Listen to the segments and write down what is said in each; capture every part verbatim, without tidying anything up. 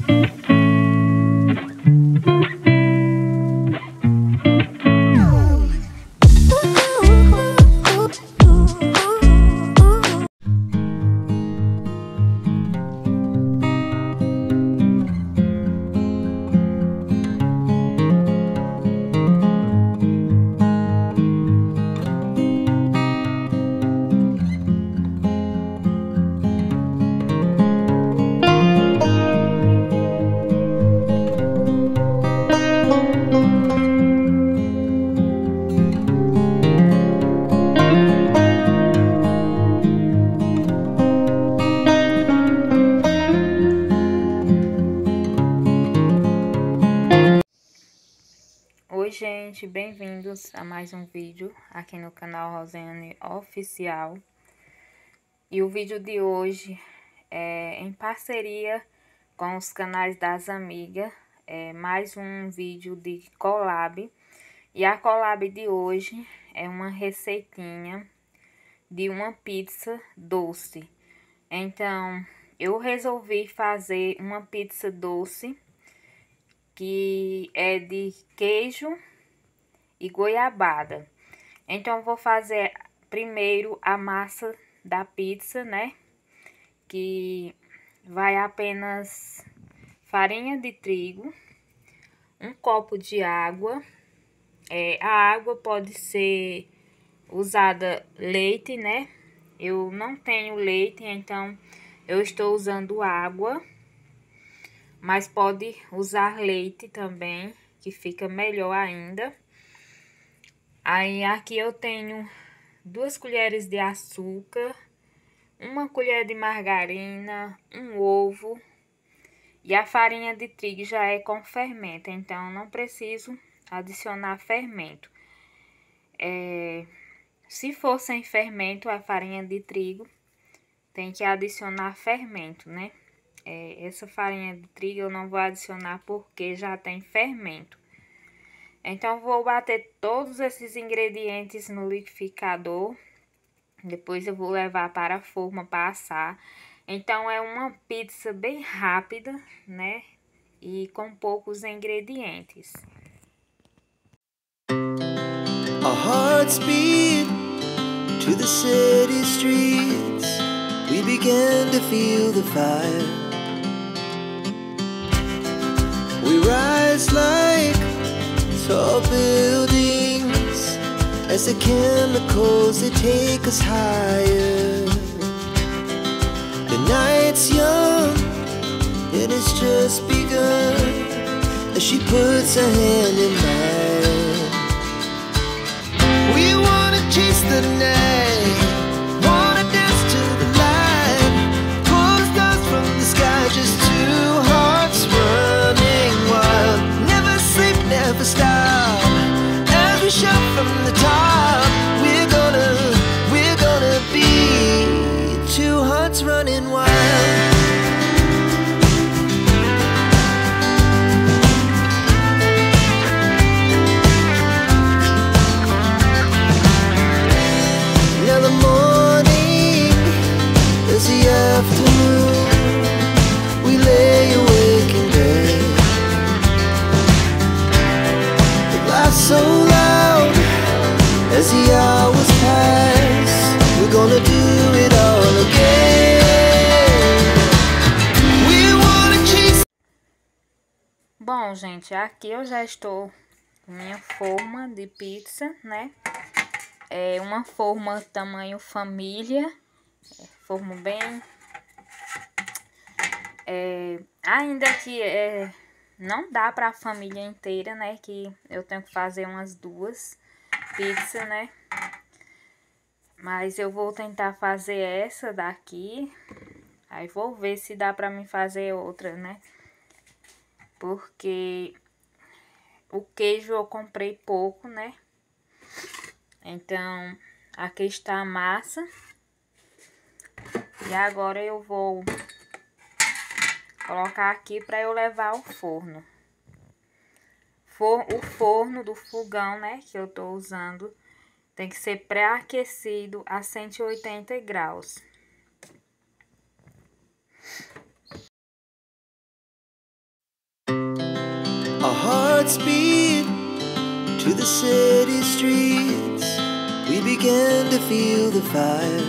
Oi gente, bem-vindos a mais um vídeo aqui no canal Rosiane Oficial. E o vídeo de hoje é em parceria com os canais das amigas, é mais um vídeo de collab. E a collab de hoje é uma receitinha de uma pizza doce. Então, eu resolvi fazer uma pizza doce que é de queijo e goiabada. Então, eu vou fazer primeiro a massa da pizza, né? Que vai apenas farinha de trigo, um copo de água. É, a água pode ser usada leite, né? Eu não tenho leite, então eu estou usando água. Mas pode usar leite também, que fica melhor ainda. Aí aqui eu tenho duas colheres de açúcar, uma colher de margarina, um ovo. E a farinha de trigo já é com fermento, então não preciso adicionar fermento. É, se for sem fermento, a farinha de trigo tem que adicionar fermento, né? É, essa farinha de trigo eu não vou adicionar porque já tem fermento. Então, vou bater todos esses ingredientes no liquidificador. Depois eu vou levar para a forma para assar. Então, é uma pizza bem rápida, né? E com poucos ingredientes. Our hearts beat to the city streets. We began to feel the fire. We rise like tall buildings as the chemicals they take us higher. The night's young and it's just begun as she puts her hand in mine. We wanna chase the night, wanna dance to the light, pull the stars from the sky, just two hearts running wild. Never sleep, never stop, as we shout from the top. We're gonna, we're gonna be two hearts running wild. Now the morning is the afternoon. We lay awake in bed. The laughs so loud as the hours pass. We're gonna do it all again. We wanna chase. Bom, gente, aqui eu já estou com minha forma de pizza, né? É uma forma tamanho família, forma bem, é, ainda que é, não dá para a família inteira, né, que eu tenho que fazer umas duas pizzas, né, mas eu vou tentar fazer essa daqui, aí vou ver se dá para mim fazer outra, né, porque o queijo eu comprei pouco, né. Então, aqui está a massa. E agora eu vou colocar aqui para eu levar ao forno. For, o forno do fogão, né, que eu tô usando, tem que ser pré-aquecido a cento e oitenta graus. our hearts beat to the city streets. We began to feel the fire.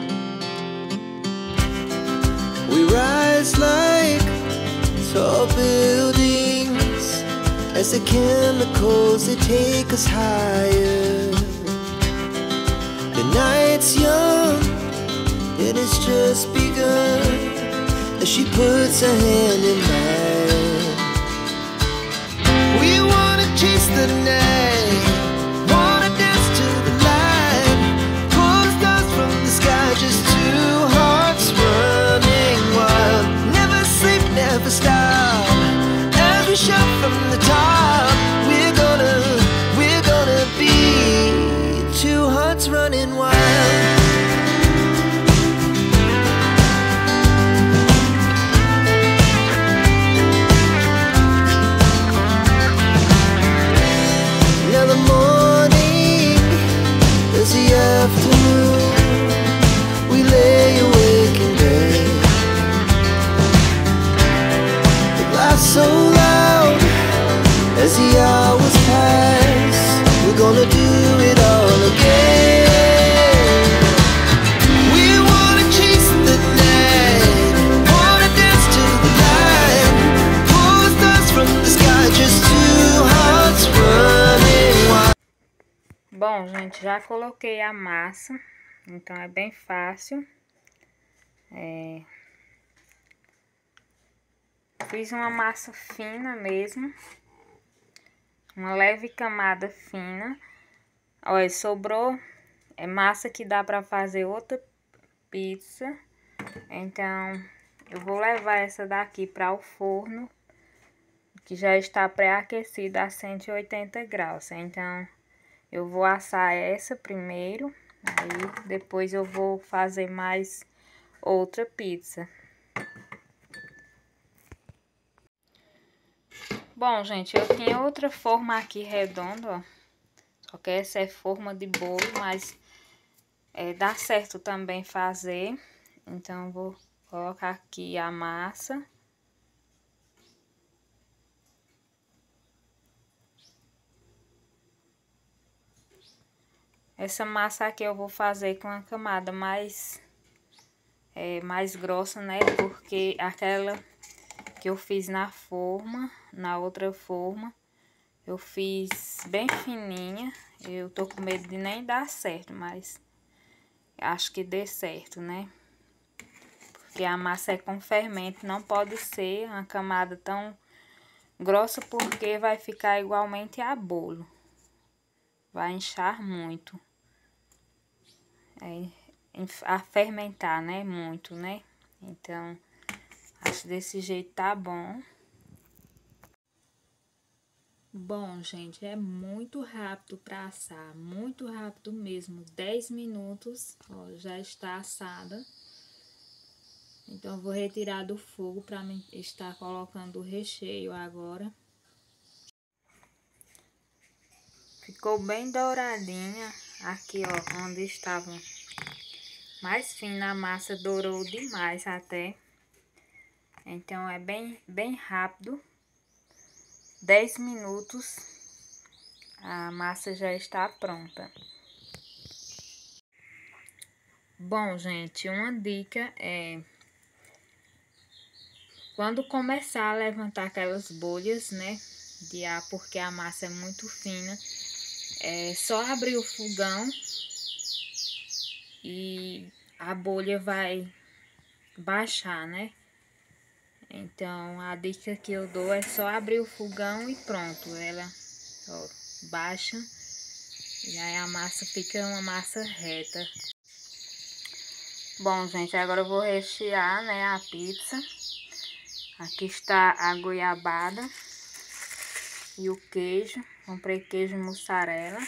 We rise like tall buildings as the chemicals, they take us higher. The night's young, it has just begun, as she puts her hand in mine. We wanna chase the night, wanna dance to the light, pull the stars from the sky, just two hearts running wild. Never sleep, never stop, as we shout from the top. We're gonna, we're gonna be two hearts running wild. Afternoon, we lay awake in bed. The laughs so loud as the hours pass. We're gonna do it all again. We wanna chase the night, wanna dance to the light, pull the stars from the sky, just two hearts running wild. Bom, gente, já coloquei a massa, então é bem fácil. É... Fiz uma massa fina mesmo, uma leve camada fina. Olha, sobrou é massa que dá para fazer outra pizza. Então, eu vou levar essa daqui para o forno, que já está pré-aquecida a cento e oitenta graus. Então, eu vou assar essa primeiro, aí depois eu vou fazer mais outra pizza. Bom, gente, eu tinha outra forma aqui redonda, ó. Só que essa é forma de bolo, mas é, dá certo também fazer. Então, eu vou colocar aqui a massa. Essa massa aqui eu vou fazer com a camada mais, é, mais grossa, né? Porque aquela que eu fiz na forma, na outra forma, eu fiz bem fininha. Eu tô com medo de nem dar certo, mas acho que dê certo, né? Porque a massa é com fermento, não pode ser uma camada tão grossa, porque vai ficar igualmente a bolo. Vai inchar muito. É, a fermentar, né? Muito, né? Então, acho que desse jeito tá bom. Bom, gente, é muito rápido para assar. Muito rápido mesmo. dez minutos, ó, já está assada. Então, eu vou retirar do fogo para mim estar colocando o recheio agora. Ficou bem douradinha. Aqui, ó, onde estava mais fina a massa, dourou demais até. Então, é bem, bem rápido. dez minutos, a massa já está pronta. Bom, gente, uma dica é... Quando começar a levantar aquelas bolhas, né, de ar, porque a massa é muito fina, é só abrir o fogão e a bolha vai baixar, né? Então, a dica que eu dou é só abrir o fogão e pronto. Ela, ó, baixa e aí a massa fica uma massa reta. Bom, gente, agora eu vou rechear, né, a pizza. Aqui está a goiabada e o queijo. Comprei queijo mussarela.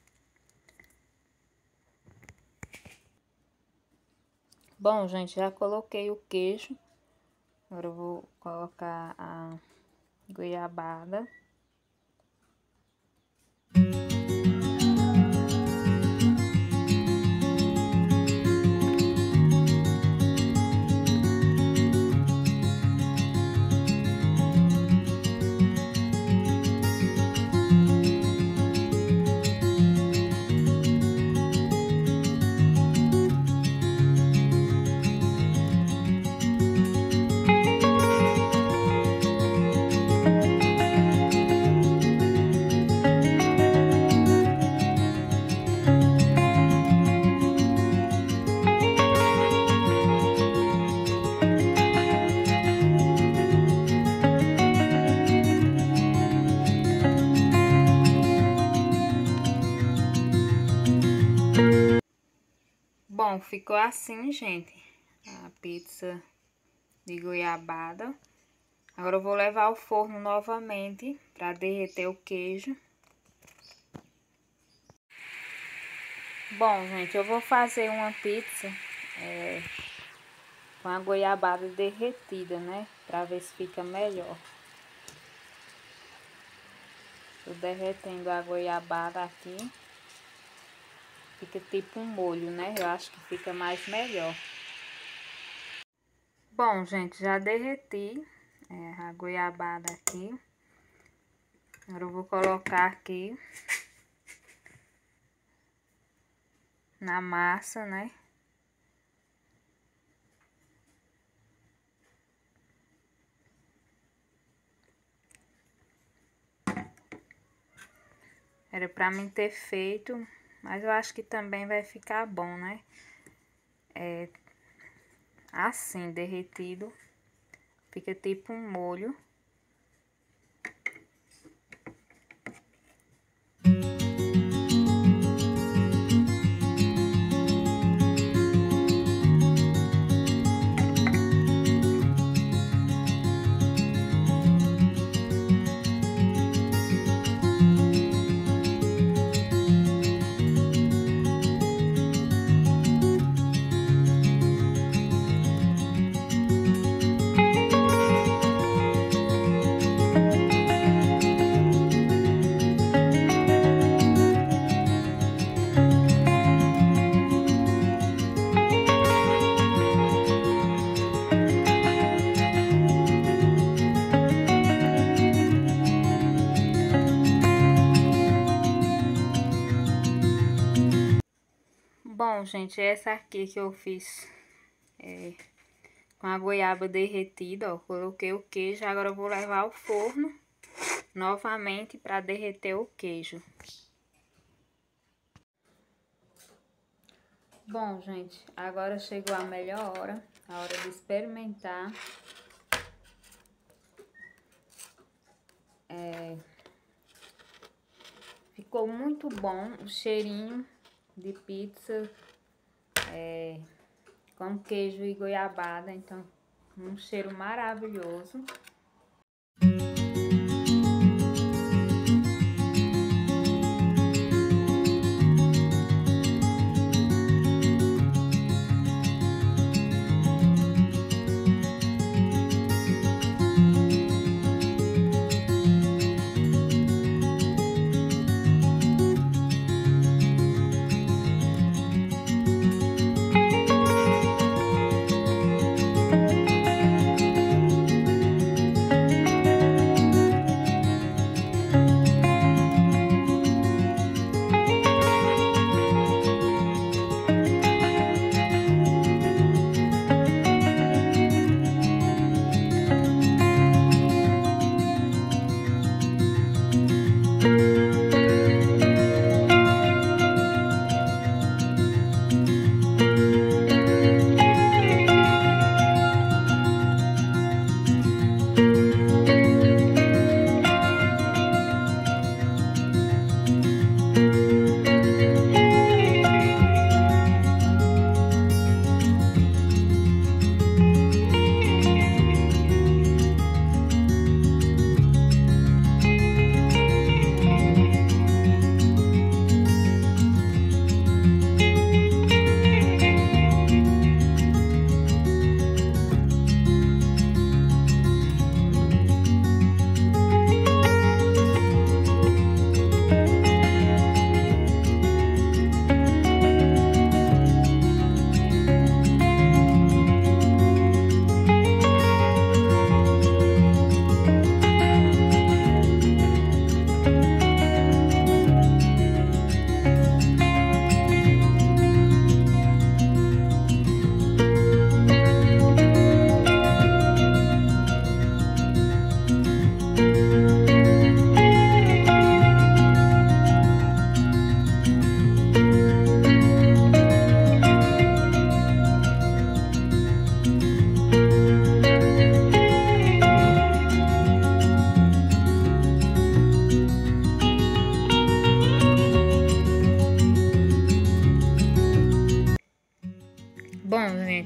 Bom, gente, já coloquei o queijo. Agora eu vou colocar a goiabada. Bom, ficou assim, gente, a pizza de goiabada. Agora eu vou levar ao forno novamente para derreter o queijo. Bom, gente, eu vou fazer uma pizza é, com a goiabada derretida, né? Para ver se fica melhor. Tô derretendo a goiabada aqui. Fica tipo um molho, né? Eu acho que fica mais melhor. Bom, gente, já derreti é, a goiabada aqui. Agora eu vou colocar aqui na massa, né? Era pra mim ter feito, mas eu acho que também vai ficar bom, né? É assim, derretido. Fica tipo um molho. Bom, gente, essa aqui que eu fiz é, com a goiaba derretida, ó. Coloquei o queijo, agora eu vou levar ao forno novamente para derreter o queijo. Bom, gente, agora chegou a melhor hora, a hora de experimentar. É, ficou muito bom o cheirinho de pizza é, com queijo e goiabada, então um cheiro maravilhoso.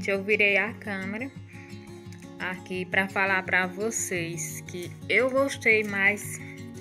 gente, eu virei a câmera aqui para falar para vocês que eu gostei mais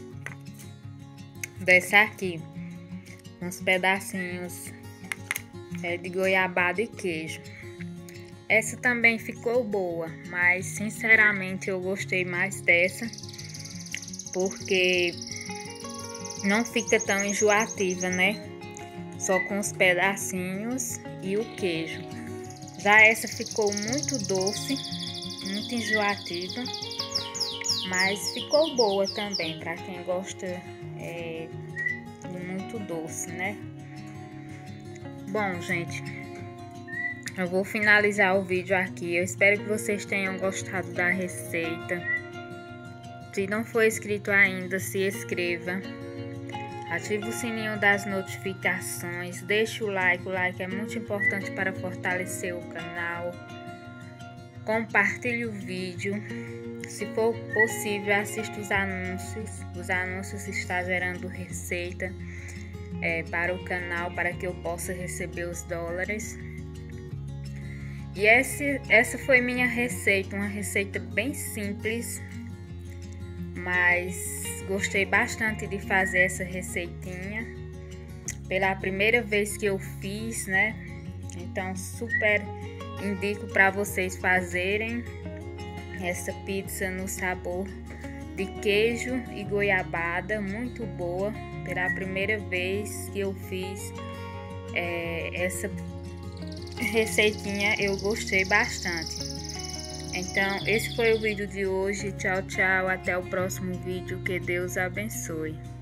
dessa aqui, uns pedacinhos é, de goiabada e queijo. Essa também ficou boa, mas sinceramente eu gostei mais dessa, porque não fica tão enjoativa, né? Só com os pedacinhos e o queijo. Já essa ficou muito doce, muito enjoativa, mas ficou boa também para quem gosta é, de muito doce, né? Bom, gente, eu vou finalizar o vídeo aqui. Eu espero que vocês tenham gostado da receita. Se não for inscrito ainda, se inscreva. Ative o sininho das notificações. Deixe o like. O like é muito importante para fortalecer o canal. Compartilhe o vídeo. Se for possível, assista os anúncios. Os anúncios estão gerando receita é, para o canal, para que eu possa receber os dólares. E esse, essa foi minha receita, uma receita bem simples, mas gostei bastante de fazer essa receitinha. Pela primeira vez que eu fiz, né? Então super indico para vocês fazerem essa pizza no sabor de queijo e goiabada, muito boa. Pela primeira vez que eu fiz é, essa receitinha, eu gostei bastante. Então esse foi o vídeo de hoje. Tchau, tchau, até o próximo vídeo, que Deus abençoe.